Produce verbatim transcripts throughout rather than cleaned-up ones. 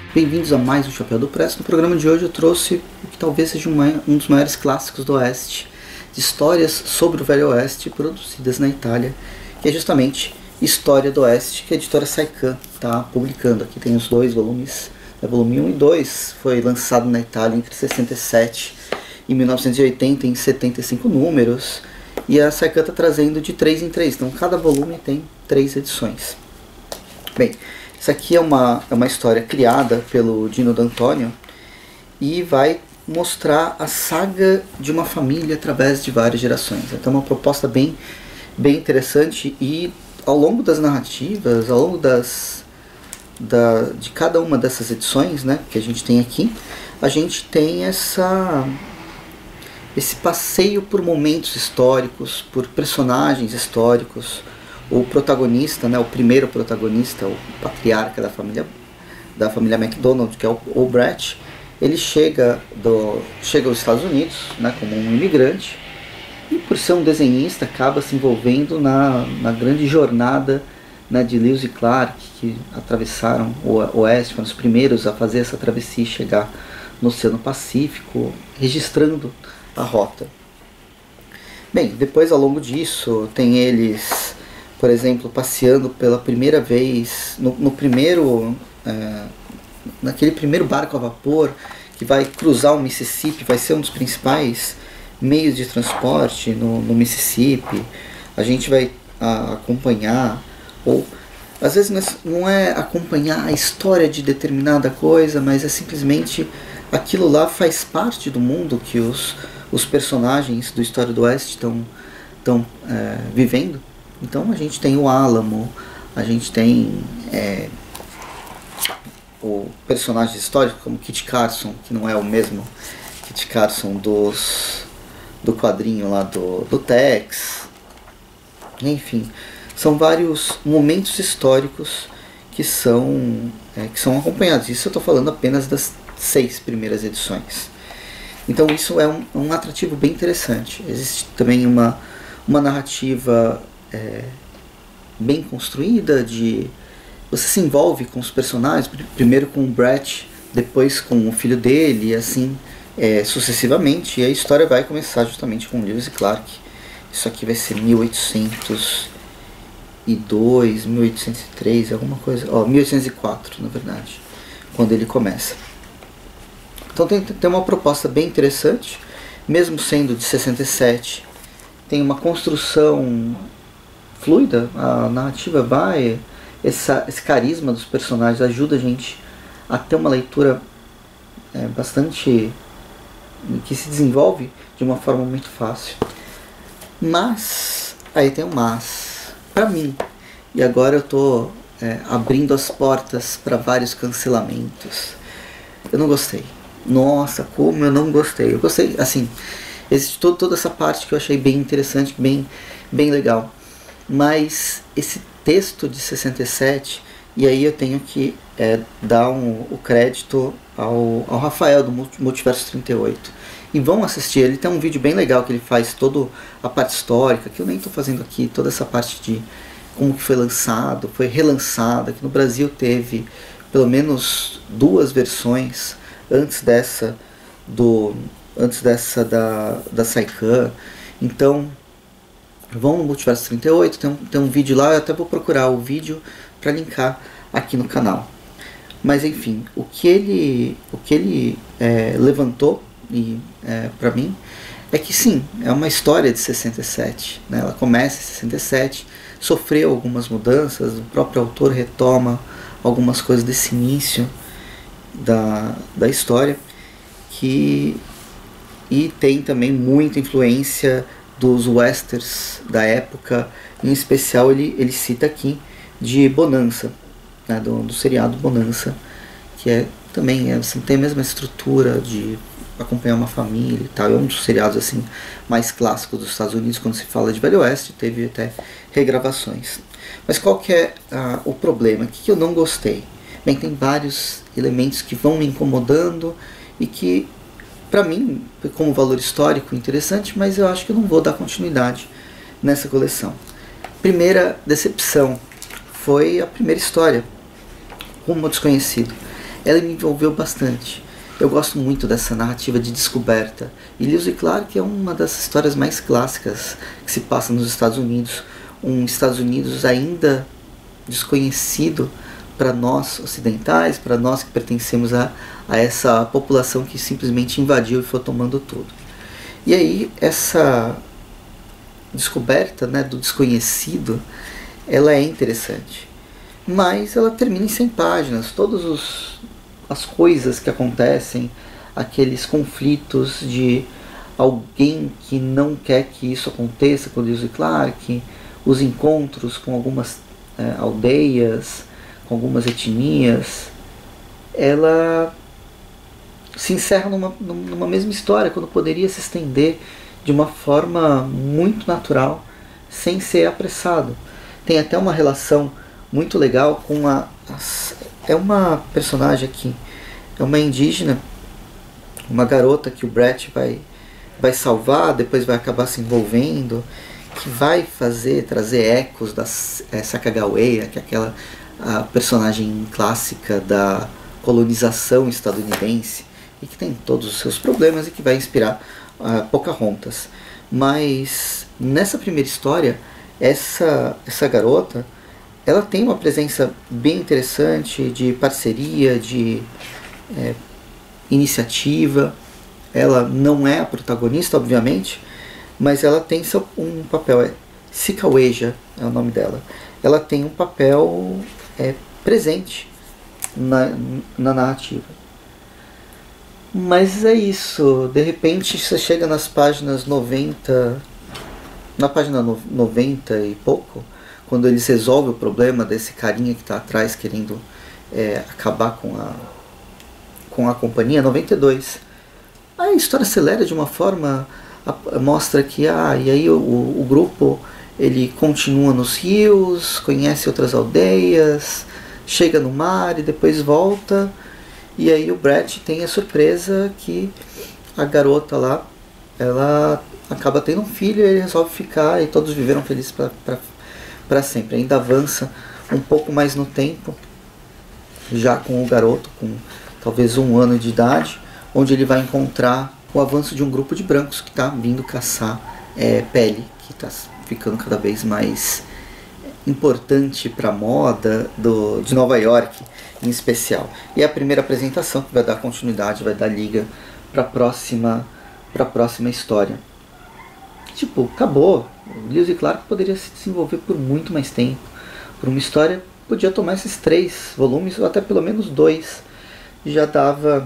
Bem-vindos a mais um Chapéu do Press. No programa de hoje eu trouxe o que talvez seja um dos maiores clássicos do Oeste, de histórias sobre o Velho Oeste produzidas na Itália, que é justamente História do Oeste, que a editora Saikan está publicando. Aqui tem os dois volumes, né, volume um e dois, foi lançado na Itália entre sessenta e sete e mil novecentos e oitenta em setenta e cinco números, e a Saikan está trazendo de três em três, então cada volume tem três edições. Bem, isso aqui é uma, é uma história criada pelo Dino D'Antonio e vai mostrar a saga de uma família através de várias gerações. Então é uma proposta bem, bem interessante, e ao longo das narrativas, ao longo das, da, de cada uma dessas edições, né, que a gente tem aqui, a gente tem essa, esse passeio por momentos históricos, por personagens históricos. O protagonista, né, o primeiro protagonista, o patriarca da família, da família MacDonald, que é o, o Brett, ele chega, do, chega aos Estados Unidos, né, como um imigrante, e por ser um desenhista acaba se envolvendo na, na grande jornada, né, de Lewis e Clark, que atravessaram o Oeste, foram os primeiros a fazer essa travessia e chegar no Oceano Pacífico, registrando a rota. Bem, depois ao longo disso tem eles, por exemplo, passeando pela primeira vez, no, no primeiro, é, naquele primeiro barco a vapor que vai cruzar o Mississippi, vai ser um dos principais meios de transporte no, no Mississippi. A gente vai a, acompanhar, ou às vezes não é acompanhar a história de determinada coisa, mas é simplesmente aquilo lá faz parte do mundo que os, os personagens do História do Oeste estão, estão é, vivendo. Então a gente tem o Álamo, a gente tem é, o personagem histórico como Kit Carson, que não é o mesmo Kit Carson dos, do quadrinho lá do, do Tex. Enfim, são vários momentos históricos que são, é, que são acompanhados. Isso eu estou falando apenas das seis primeiras edições. Então isso é um, um atrativo bem interessante. Existe também uma, uma narrativa É, bem construída, de você se envolve com os personagens, primeiro com o Brett, depois com o filho dele, e assim é, sucessivamente, e a história vai começar justamente com Lewis e Clark. Isso aqui vai ser mil oitocentos e dois, mil oitocentos e três, alguma coisa, ó, mil oitocentos e quatro na verdade, quando ele começa. Então tem, tem uma proposta bem interessante, mesmo sendo de sessenta e sete, tem uma construção fluida, a narrativa vai, essa, esse carisma dos personagens ajuda a gente a ter uma leitura é, bastante, que se desenvolve de uma forma muito fácil. Mas, aí tem um mas, pra mim, e agora eu tô é, abrindo as portas para vários cancelamentos. Eu não gostei. Nossa, como eu não gostei. Eu gostei, assim, existe todo, toda essa parte que eu achei bem interessante, bem, bem legal. Mas esse texto de sessenta e sete, e aí eu tenho que é, dar um, o crédito ao, ao Rafael do Multiverso trinta e oito. E vão assistir, ele tem um vídeo bem legal que ele faz toda a parte histórica, que eu nem estou fazendo aqui, toda essa parte de como que foi lançado, foi relançado. Aqui no Brasil teve pelo menos duas versões antes dessa, do, antes dessa da, da Saikan. Então vão no Multiverso trinta e oito, tem um, tem um vídeo lá, eu até vou procurar o vídeo para linkar aqui no canal. Mas enfim, o que ele, o que ele é, levantou e é, para mim é que sim, é uma história de sessenta e sete, né? Ela começa em sessenta e sete, sofreu algumas mudanças, o próprio autor retoma algumas coisas desse início da, da história, que, e tem também muita influência dos westerns da época. Em especial ele, ele cita aqui de Bonanza, né, do, do seriado Bonanza, que é também é, assim, tem a mesma estrutura de acompanhar uma família e tal. É um dos seriados assim, mais clássicos dos Estados Unidos quando se fala de Velho Oeste, teve até regravações. Mas qual que é ah, o problema? O que, que eu não gostei? Bem, tem vários elementos que vão me incomodando e que para mim, como valor histórico, interessante, mas eu acho que eu não vou dar continuidade nessa coleção. Primeira decepção foi a primeira história, Rumo ao Desconhecido. ela me envolveu bastante. Eu gosto muito dessa narrativa de descoberta. E Lewis e Clark é uma das histórias mais clássicas que se passa nos Estados Unidos. Um Estados Unidos ainda desconhecido para nós ocidentais, para nós que pertencemos a, a essa população que simplesmente invadiu e foi tomando tudo. E aí essa descoberta, né, do desconhecido, ela é interessante. Mas ela termina em cem páginas. Todas os, as coisas que acontecem, aqueles conflitos de alguém que não quer que isso aconteça com Lewis e Clark, os encontros com algumas é, aldeias, com algumas etnias, ela se encerra numa, numa mesma história, quando poderia se estender de uma forma muito natural, sem ser apressado. Tem até uma relação muito legal com a... As, é uma personagem aqui, é uma indígena, uma garota que o Brett vai, vai salvar, depois vai acabar se envolvendo, que vai fazer, trazer ecos da é, Sacagawea, que é aquela a personagem clássica da colonização estadunidense, e que tem todos os seus problemas e que vai inspirar uh, Pocahontas. Mas nessa primeira história, essa, essa garota, ela tem uma presença bem interessante de parceria, de é, iniciativa. Ela não é a protagonista, obviamente, mas ela tem seu, um papel, é Sikaweja é o nome dela. Ela tem um papel é, presente na, na narrativa. Mas é isso, de repente você chega nas páginas noventa, na página noventa e pouco, quando eles resolvem o problema desse carinha que está atrás querendo é, acabar com a, com a companhia, noventa e dois. A história acelera de uma forma, a, mostra que ah, e aí o, o grupo ele continua nos rios, conhece outras aldeias, chega no mar e depois volta. E aí o Brett tem a surpresa que a garota lá, ela acaba tendo um filho e ele resolve ficar e todos viveram felizes para sempre. Ainda avança um pouco mais no tempo, já com o garoto com talvez um ano de idade, onde ele vai encontrar o avanço de um grupo de brancos que está vindo caçar é, pele, que está ficando cada vez mais importante para a moda do, de Nova York em especial. E é a primeira apresentação que vai dar continuidade, vai dar liga para a próxima, para a próxima história. Tipo, acabou. O Lewis e Clark poderia se desenvolver por muito mais tempo. Por uma história, podia tomar esses três volumes, ou até pelo menos dois. Já dava,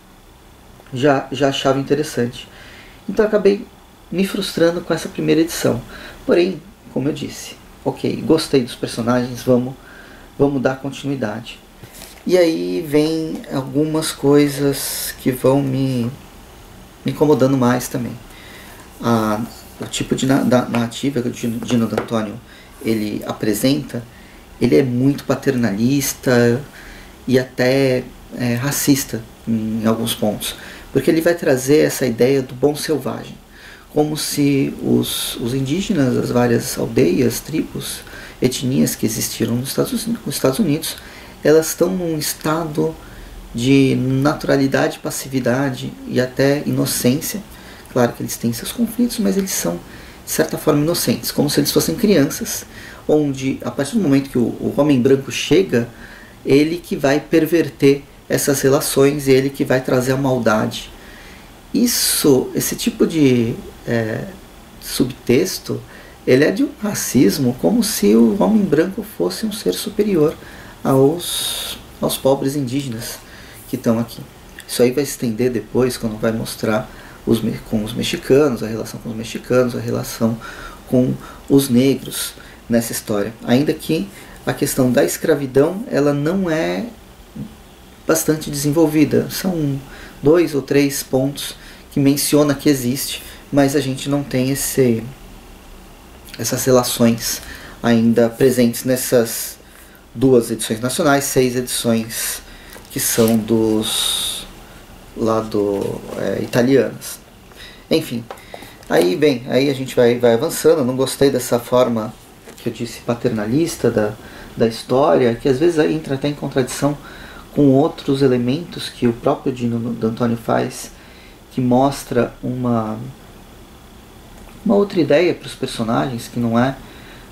já, já achava interessante. Então acabei me frustrando com essa primeira edição. Porém, como eu disse, ok, gostei dos personagens, vamos, vamos dar continuidade. E aí vem algumas coisas que vão me, me incomodando mais também. A, o tipo de na, da, narrativa que o Dino D'Antoni ele apresenta, ele é muito paternalista e até é, racista em, em alguns pontos. Porque ele vai trazer essa ideia do bom selvagem. Como se os, os indígenas, as várias aldeias, tribos, etnias que existiram nos Estados, nos Estados Unidos, elas estão num estado de naturalidade, passividade e até inocência. Claro que eles têm seus conflitos, mas eles são, de certa forma, inocentes, como se eles fossem crianças, onde, a partir do momento que o, o homem branco chega, ele que vai perverter essas relações e ele que vai trazer a maldade. Isso, esse tipo de é, subtexto, ele é de um racismo, como se o homem branco fosse um ser superior aos, aos pobres indígenas que estão aqui. Isso aí vai se estender depois, quando vai mostrar os, com os mexicanos, a relação com os mexicanos, a relação com os negros nessa história. Ainda que a questão da escravidão, ela não é bastante desenvolvida. São dois ou três pontos que menciona que existe, mas a gente não tem esse, essas relações ainda presentes nessas duas edições nacionais, seis edições que são dos lá do é, italianas. Enfim, aí bem, aí a gente vai, vai avançando. Eu não gostei dessa forma que eu disse paternalista da, da história, que às vezes entra até em contradição com outros elementos que o próprio Dino D'Antoni faz, que mostra uma, uma outra ideia para os personagens, que não é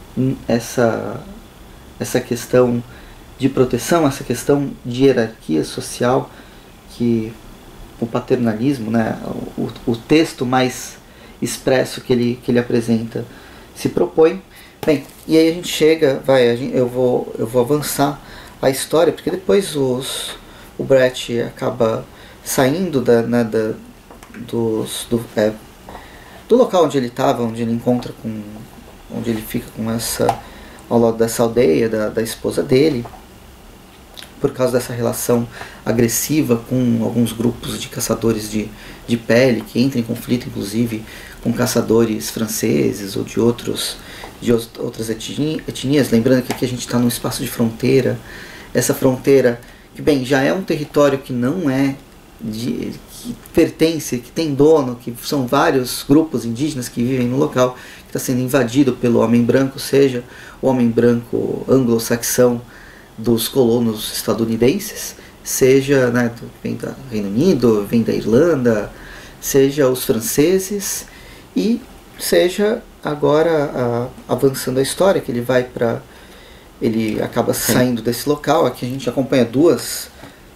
essa, essa questão de proteção, essa questão de hierarquia social, que o paternalismo, né, o, o texto mais expresso que ele, que ele apresenta se propõe. Bem, e aí a gente chega, vai, a gente, eu, vou, eu vou avançar a história, porque depois os, o Brett acaba saindo da, né, da, dos, do, é, do local onde ele estava, onde ele encontra com, onde ele fica com essa, ao lado dessa aldeia da, da esposa dele, por causa dessa relação agressiva com alguns grupos de caçadores de, de pele, que entram em conflito inclusive com caçadores franceses ou de, outros, de outras etnias. Lembrando que aqui a gente está num espaço de fronteira, essa fronteira que, bem, já é um território que não é, de, que pertence, que tem dono, que são vários grupos indígenas que vivem no local, que está sendo invadido pelo homem branco, seja o homem branco anglo-saxão dos colonos estadunidenses, seja, né, vem do Reino Unido, vem da Irlanda, seja os franceses, e seja agora a, avançando a história, que ele vai para, ele acaba saindo desse local. Aqui a gente acompanha duas,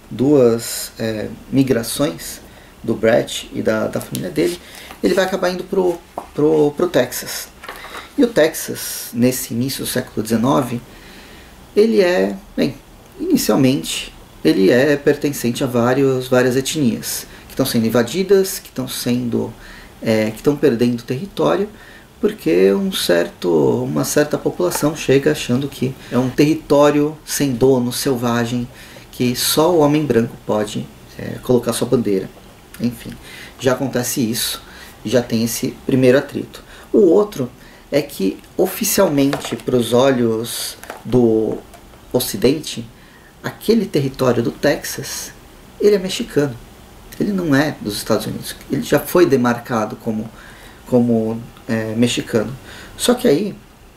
duas é, migrações do Brett e da, da família dele. Ele vai acabar indo pro, pro, pro Texas. E o Texas, nesse início do século dezenove, ele é, bem, inicialmente, ele é pertencente a vários, várias etnias que estão sendo invadidas, que estão sendo, é, que estão perdendo território, porque um certo, uma certa população chega achando que é um território sem dono, selvagem, que só o homem branco pode é, colocar sua bandeira. Enfim, já acontece isso, já tem esse primeiro atrito. O outro é que, oficialmente, para os olhos do Ocidente, aquele território do Texas, ele é mexicano. Ele não é dos Estados Unidos. Ele já foi demarcado como, como é, mexicano. Só que aí,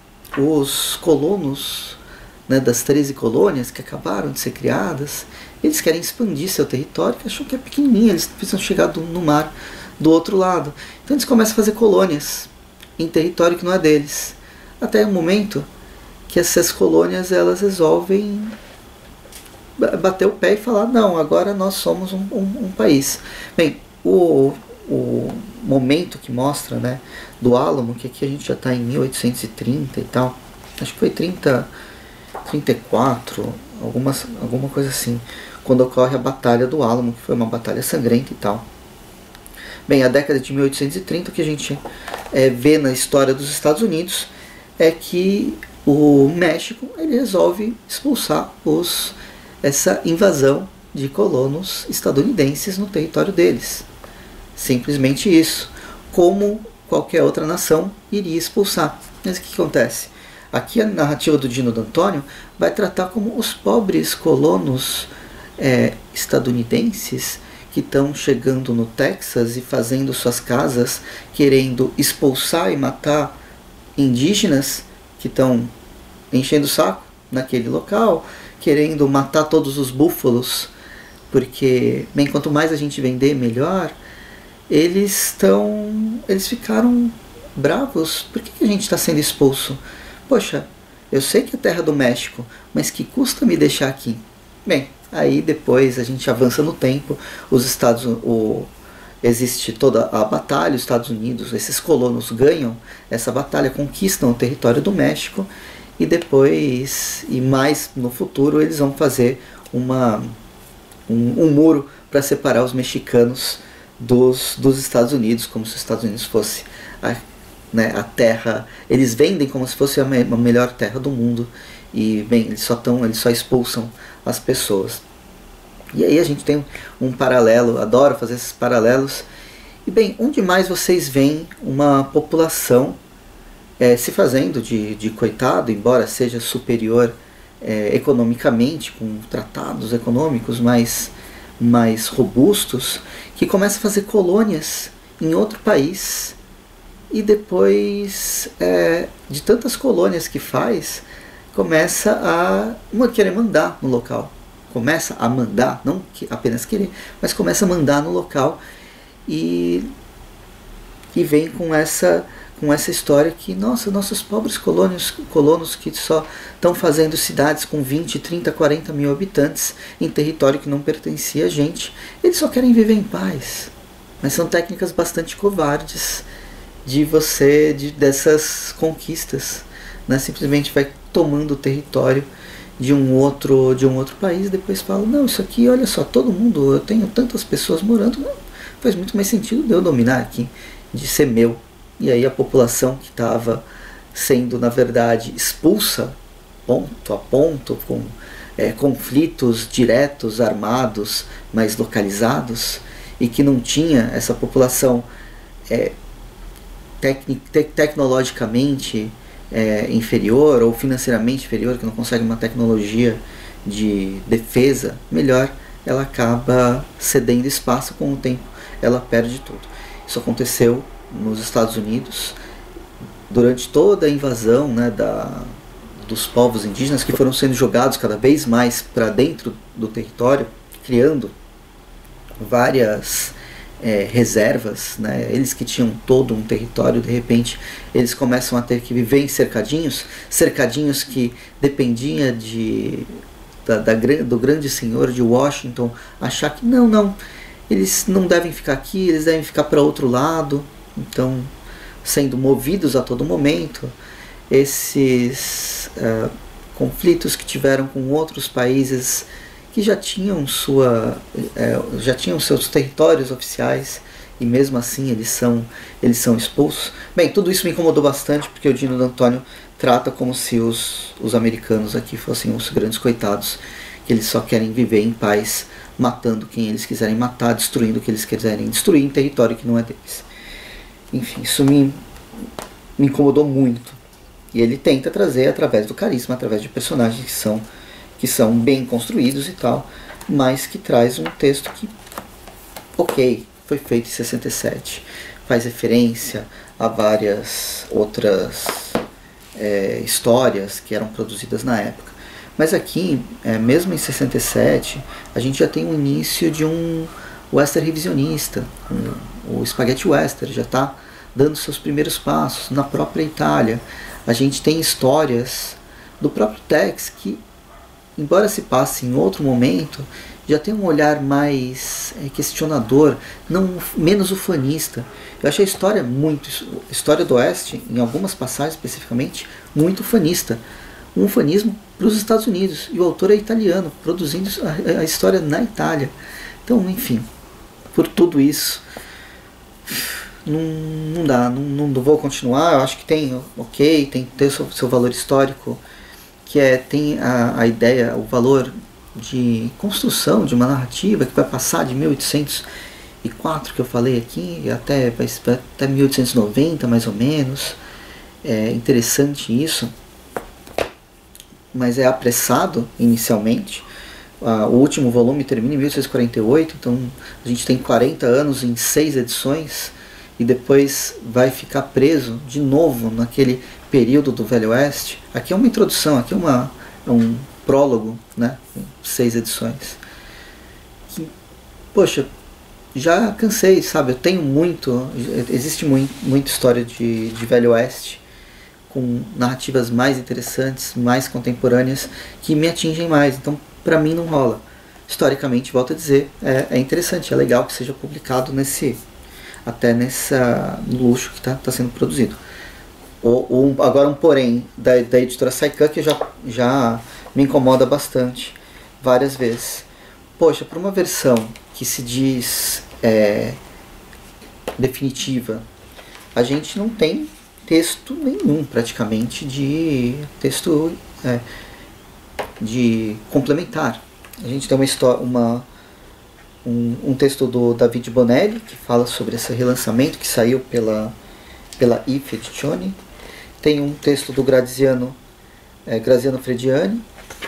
os colonos, né, das treze colônias que acabaram de ser criadas, eles querem expandir seu território, que acham que é pequenininho, eles precisam chegar do, no mar do outro lado. Então eles começam a fazer colônias em território que não é deles. Até o momento que essas colônias, elas resolvem bater o pé e falar: não, agora nós somos um, um, um país. Bem, o, o momento que mostra, né, do Álamo, que aqui a gente já está em mil oitocentos e trinta e tal, acho que foi trinta, trinta e quatro, algumas, alguma coisa assim, quando ocorre a Batalha do Álamo, que foi uma batalha sangrenta e tal. Bem, a década de mil oitocentos e trinta, o que a gente é, vê na história dos Estados Unidos é que o México, ele resolve expulsar os, essa invasão de colonos estadunidenses no território deles. Simplesmente isso. Como qualquer outra nação iria expulsar. Mas o que acontece? Aqui a narrativa do Dino D'Antoni vai tratar como os pobres colonos é, estadunidenses que estão chegando no Texas e fazendo suas casas, querendo expulsar e matar indígenas que estão enchendo o saco naquele local, querendo matar todos os búfalos, porque, bem, quanto mais a gente vender, melhor. Eles estão, eles ficaram bravos. Por que, que a gente está sendo expulso? Poxa, eu sei que é terra do México, mas que custa me deixar aqui? Bem, aí depois a gente avança no tempo, os Estados, o, existe toda a batalha, os Estados Unidos, esses colonos ganham essa batalha, conquistam o território do México, e depois, e mais no futuro, eles vão fazer uma, um, um muro para separar os mexicanos dos, dos Estados Unidos, como se os Estados Unidos fosse a, né, a terra, eles vendem como se fosse a, me, a melhor terra do mundo, e bem, eles só, tão, eles só expulsam as pessoas. E aí a gente tem um paralelo, adoro fazer esses paralelos. E bem, onde mais vocês veem uma população é, se fazendo de, de coitado, embora seja superior é, economicamente, com tratados econômicos mais, mais robustos, que começa a fazer colônias em outro país, e depois é, de tantas colônias que faz, começa a querer mandar no local, começa a mandar, não que apenas querer, mas começa a mandar no local e, e vem com essa, com essa história que, nossa, nossos pobres colonos, colonos que só estão fazendo cidades com vinte, trinta, quarenta mil habitantes em território que não pertencia a gente, eles só querem viver em paz. Mas são técnicas bastante covardes de você, de, dessas conquistas, né? Simplesmente vai tomando o território de um outro de um outro país, depois fala, não, isso aqui, olha só, todo mundo, eu tenho tantas pessoas morando, não, faz muito mais sentido de eu dominar aqui, de ser meu. E aí a população que estava sendo, na verdade, expulsa ponto a ponto, com é, conflitos diretos, armados, mais localizados, e que não tinha essa população é, tec tec tecnologicamente é, inferior ou financeiramente inferior, que não consegue uma tecnologia de defesa melhor, ela acaba cedendo espaço. Com o tempo ela perde tudo. Isso aconteceu nos Estados Unidos durante toda a invasão, né, da, dos povos indígenas, que foram sendo jogados cada vez mais para dentro do território, criando várias é, reservas, né? Eles que tinham todo um território, de repente eles começam a ter que viver em cercadinhos, cercadinhos que dependia de, da, da, do grande senhor de Washington achar que não, não, eles não devem ficar aqui, eles devem ficar para outro lado. Então, sendo movidos a todo momento, esses uh, conflitos que tiveram com outros países que já tinham, sua, uh, já tinham seus territórios oficiais, e mesmo assim eles são, eles são expulsos. Bem, tudo isso me incomodou bastante, porque o Dino D'Antoni trata como se os, os americanos aqui fossem os grandes coitados, que eles só querem viver em paz, matando quem eles quiserem matar, destruindo o que eles quiserem destruir em território que não é deles. Enfim, isso me, me incomodou muito. E ele tenta trazer através do carisma, através de personagens que são, que são bem construídos e tal, mas que traz um texto que, ok, foi feito em sessenta e sete, faz referência a várias outras é, histórias que eram produzidas na época. Mas aqui, é, mesmo em sessenta e sete, a gente já tem o início de um western revisionista. Um, o Spaghetti Western já está dando seus primeiros passos na própria Itália. A gente tem histórias do próprio Tex que, embora se passe em outro momento, já tem um olhar mais é, questionador, não menos ufanista. Eu achei a história muito, a história do Oeste, em algumas passagens especificamente, muito ufanista. Um ufanismo para os Estados Unidos, e o autor é italiano, produzindo a, a história na Itália. Então, enfim, por tudo isso, não, não dá, não, não vou continuar. Eu acho que tem, ok, tem que ter seu, seu valor histórico, que é, tem a, a ideia, o valor de construção de uma narrativa que vai passar de mil oitocentos e quatro, que eu falei aqui, até, até mil oitocentos e noventa, mais ou menos. É interessante isso, mas é apressado inicialmente. Uh, o último volume termina em mil oitocentos e quarenta e oito, então a gente tem quarenta anos em seis edições, e depois vai ficar preso de novo naquele período do Velho Oeste. Aqui é uma introdução, aqui é uma, é um prólogo, né? Seis edições. Que, poxa, já cansei, sabe? Eu tenho muito, existe muito, muita história de, de Velho Oeste, com narrativas mais interessantes, mais contemporâneas, que me atingem mais. Então, para mim não rola. Historicamente, volto a dizer, é, é interessante, é legal que seja publicado nesse, até nessa luxo que está tá sendo produzido. O, o, agora um porém da, da editora Saikan, que já, já me incomoda bastante, várias vezes. Poxa, para uma versão que se diz é, definitiva, a gente não tem texto nenhum, praticamente, de texto é, de complementar. A gente tem uma história, uma, um, um texto do David Bonelli, que fala sobre esse relançamento que saiu pela, pela Ife Edizioni. Tem um texto do Graziano, é, Graziano Frediani,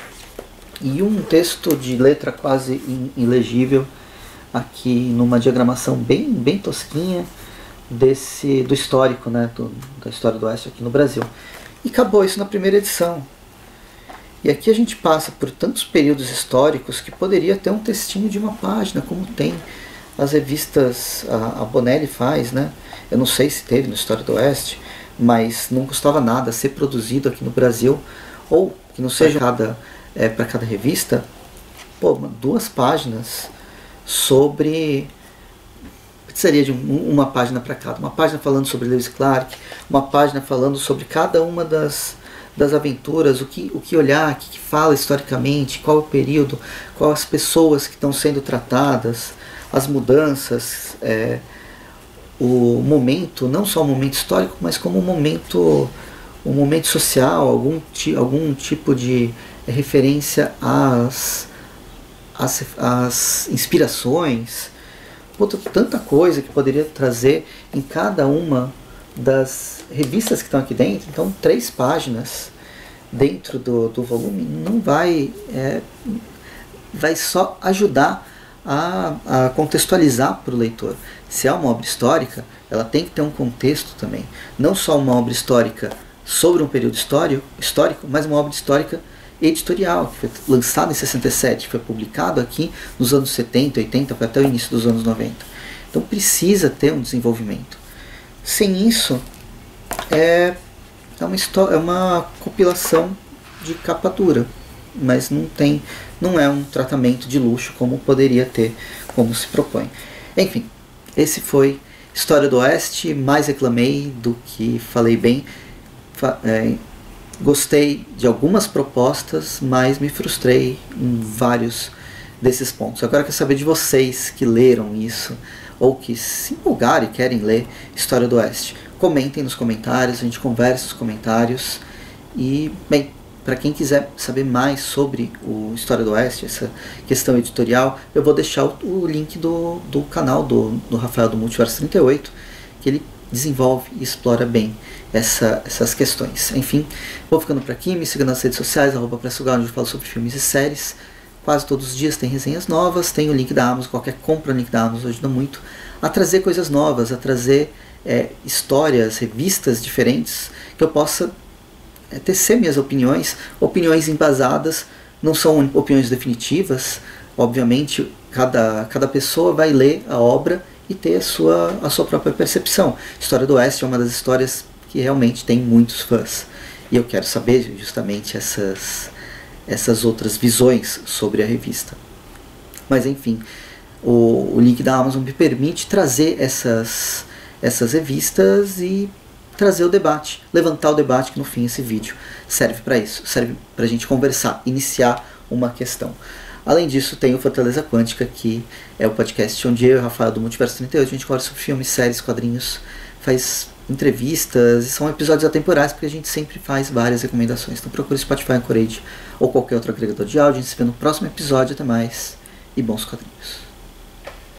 e um texto de letra quase ilegível, aqui numa diagramação bem, bem tosquinha, desse, do histórico, né, do, da história do Oeste aqui no Brasil. E acabou isso na primeira edição. E aqui a gente passa por tantos períodos históricos que poderia ter um textinho de uma página, como tem as revistas, a, a Bonelli faz, né? Eu não sei se teve no História do Oeste, mas não custava nada ser produzido aqui no Brasil, ou que não seja cada, é, para cada revista, pô, duas páginas sobre... Seria de um, uma página para cada. Uma página falando sobre Lewis Clark, uma página falando sobre cada uma das, das aventuras, o que, o que olhar, o que, que fala historicamente, qual é o período, quais as pessoas que estão sendo tratadas, as mudanças, é, o momento, não só o momento histórico, mas como um momento, um momento social, algum, algum tipo de referência às, às, às inspirações. Puta, tanta coisa que poderia trazer em cada uma das revistas que estão aqui dentro. Então, três páginas dentro do, do volume não vai, é, vai só ajudar a, a contextualizar para o leitor. Se é uma obra histórica, ela tem que ter um contexto também. Não só uma obra histórica sobre um período histórico, histórico mas uma obra histórica editorial, que foi lançado em sessenta e sete, foi publicado aqui nos anos setenta, oitenta, até o início dos anos noventa. Então precisa ter um desenvolvimento. Sem isso, é, é, uma, é uma compilação de capa dura, mas não, tem, não é um tratamento de luxo como poderia ter, como se propõe. Enfim, esse foi História do Oeste, mais reclamei do que falei bem. É, Gostei de algumas propostas, mas me frustrei em vários desses pontos. Agora eu quero saber de vocês que leram isso, ou que se empolgaram e querem ler História do Oeste. Comentem nos comentários, a gente conversa nos comentários. E, bem, para quem quiser saber mais sobre o História do Oeste, essa questão editorial, eu vou deixar o, o link do, do canal do, do Rafael do Multiverso trinta e oito, que ele desenvolve e explora bem essa, essas questões. Enfim, vou ficando por aqui, me siga nas redes sociais, arroba pressugal, onde eu falo sobre filmes e séries. Quase todos os dias tem resenhas novas, tem o link da Amazon, qualquer compra no link da Amazon ajuda muito a trazer coisas novas, a trazer é, histórias, revistas diferentes, que eu possa é, tecer minhas opiniões, opiniões embasadas, não são opiniões definitivas, obviamente cada, cada pessoa vai ler a obra e ter a sua, a sua própria percepção. História do Oeste é uma das histórias que realmente tem muitos fãs. E eu quero saber justamente essas, essas outras visões sobre a revista. Mas enfim, o, o link da Amazon me permite trazer essas, essas revistas e trazer o debate, levantar o debate, que no fim esse vídeo serve para isso, serve para a gente conversar, iniciar uma questão. Além disso, tem o Fortaleza Quântica, que é o podcast onde eu e o Rafael do Multiverso trinta e oito, a gente conversa sobre filmes, séries, quadrinhos, faz entrevistas, e são episódios atemporais, porque a gente sempre faz várias recomendações. Então procure Spotify, Anchorage ou qualquer outro agregador de áudio. A gente se vê no próximo episódio. Até mais e bons quadrinhos.